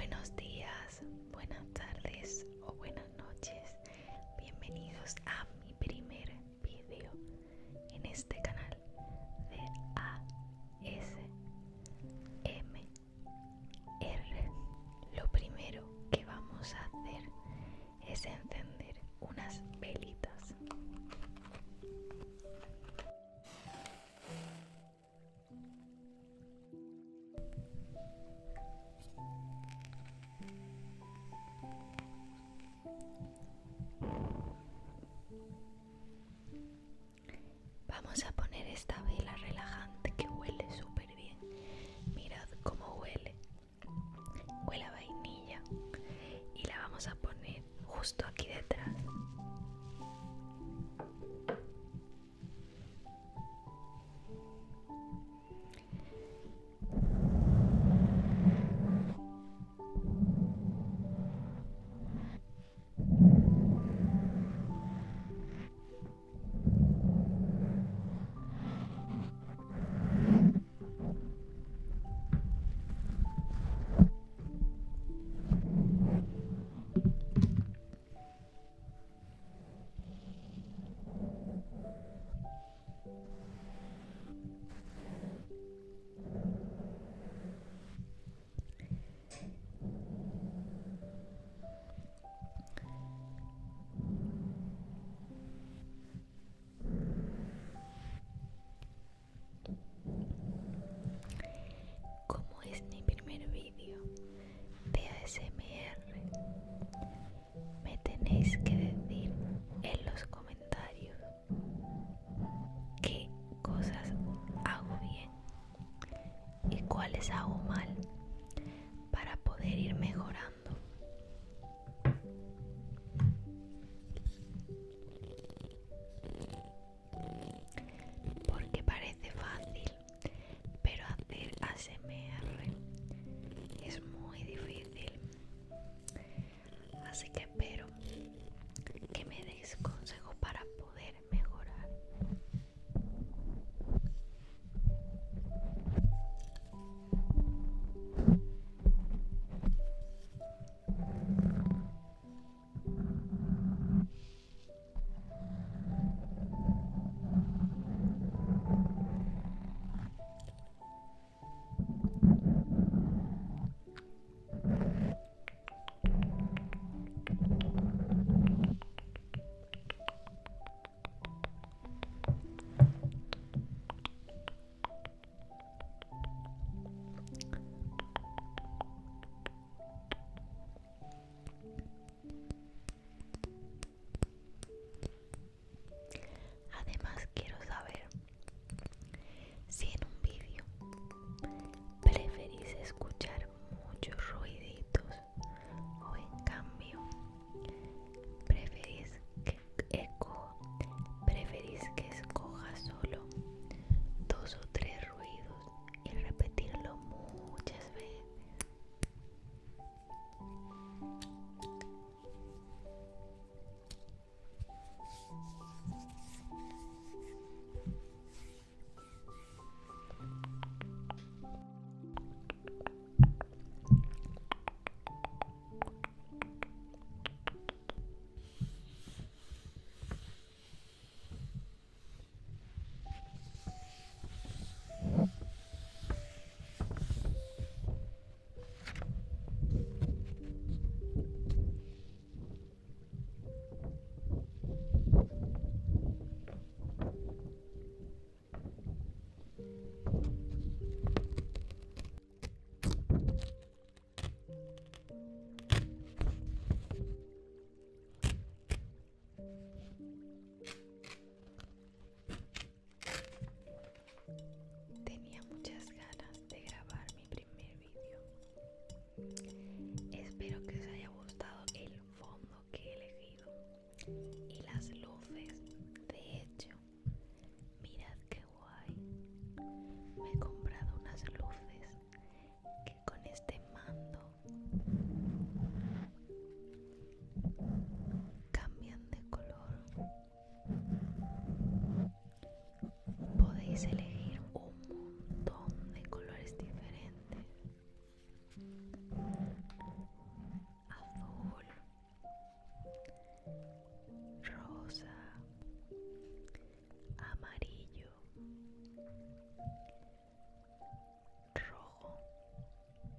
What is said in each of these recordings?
Buenos días, buenas tardes o buenas noches. Bienvenidos a mi primer vídeo en este canal de ASMR. Lo primero que vamos a hacer es encender unas velitas. Vamos a poner esta vela relajante que huele súper bien. Mirad cómo huele. Huele a vainilla. Y la vamos a poner justo aquí detrás. Como es mi primer vídeo de ASMR, me tenéis que decir en los comentarios qué cosas hago bien y cuáles hago mal para poder ir mejorando. Porque parece fácil, pero hacer ASMR es muy difícil. Así que espero que me deis consejos para poder mejorar.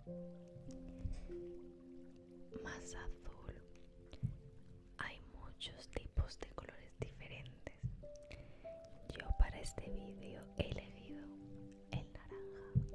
más azul. Hay muchos tipos de colores diferentes. Yo para este vídeo he elegido el naranja.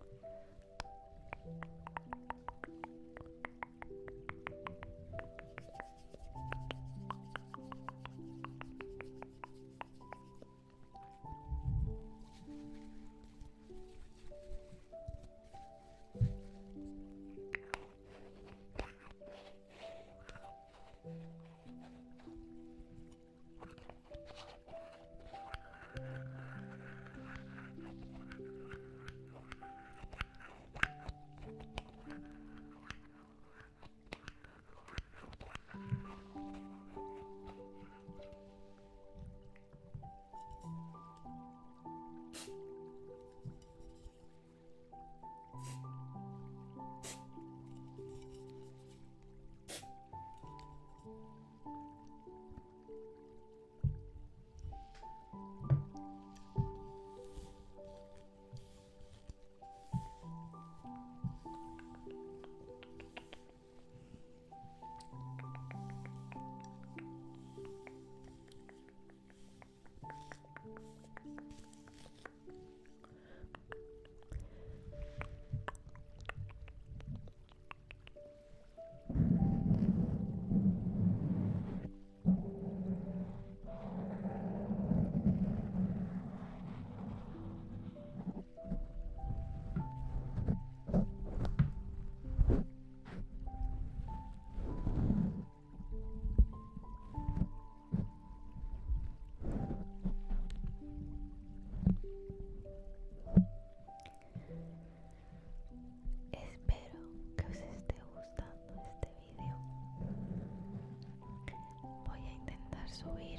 Espero que os esté gustando este vídeo. Voy a intentar subir